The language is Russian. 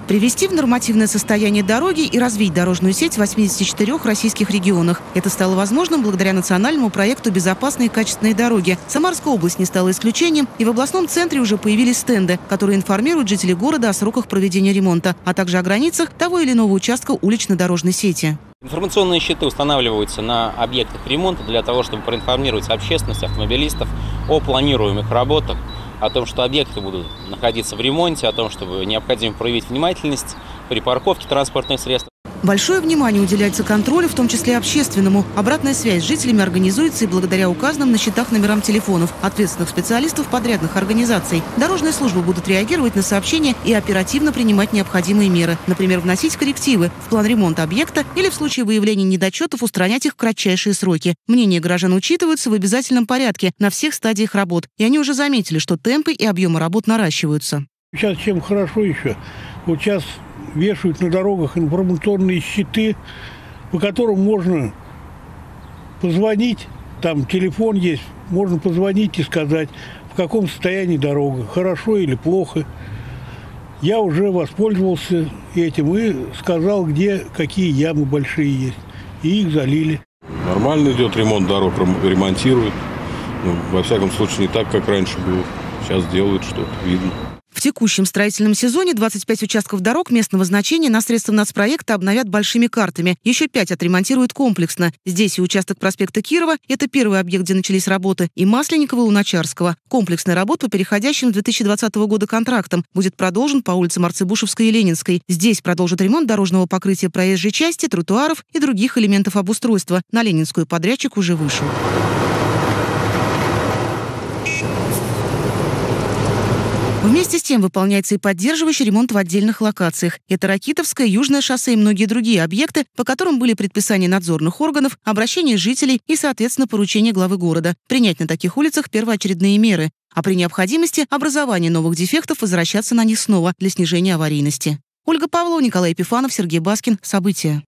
Привести в нормативное состояние дороги и развить дорожную сеть в 84 российских регионах. Это стало возможным благодаря национальному проекту «Безопасные и качественные дороги». Самарская область не стала исключением, и в областном центре уже появились стенды, которые информируют жителей города о сроках проведения ремонта, а также о границах того или иного участка улично-дорожной сети. Информационные щиты устанавливаются на объектах ремонта для того, чтобы проинформировать общественность, автомобилистов о планируемых работах, о том, что объекты будут находиться в ремонте, о том, чтобы необходимо проявить внимательность при парковке транспортных средств. Большое внимание уделяется контролю, в том числе общественному. Обратная связь с жителями организуется и благодаря указанным на счетах номерам телефонов ответственных специалистов подрядных организаций. Дорожные службы будут реагировать на сообщения и оперативно принимать необходимые меры. Например, вносить коррективы в план ремонта объекта или в случае выявления недочетов устранять их в кратчайшие сроки. Мнения граждан учитываются в обязательном порядке на всех стадиях работ. И они уже заметили, что темпы и объемы работ наращиваются. Сейчас чем хорошо еще? Вот сейчас вешают на дорогах информационные щиты, по которым можно позвонить, там телефон есть, можно позвонить и сказать, в каком состоянии дорога, хорошо или плохо. Я уже воспользовался этим и сказал, где какие ямы большие есть, и их залили. Нормально идет ремонт дорог, ремонтируют. Во всяком случае, не так, как раньше было. Сейчас делают что-то, видно. В текущем строительном сезоне 25 участков дорог местного значения на средства нацпроекта обновят большими картами. Еще 5 отремонтируют комплексно. Здесь и участок проспекта Кирова, это первый объект, где начались работы, и Масленникова, и Луначарского. Комплексная работа по переходящим с 2020 года контрактам будет продолжен по улицам Арцебушевской и Ленинской. Здесь продолжат ремонт дорожного покрытия проезжей части, тротуаров и других элементов обустройства. На Ленинскую подрядчик уже вышел. Вместе с тем выполняется и поддерживающий ремонт в отдельных локациях. Это Ракитовское, Южное шоссе и многие другие объекты, по которым были предписания надзорных органов, обращения жителей и, соответственно, поручения главы города. Принять на таких улицах первоочередные меры. А при необходимости образования новых дефектов возвращаться на них снова для снижения аварийности. Ольга Павлова, Николай Епифанов, Сергей Баскин. События.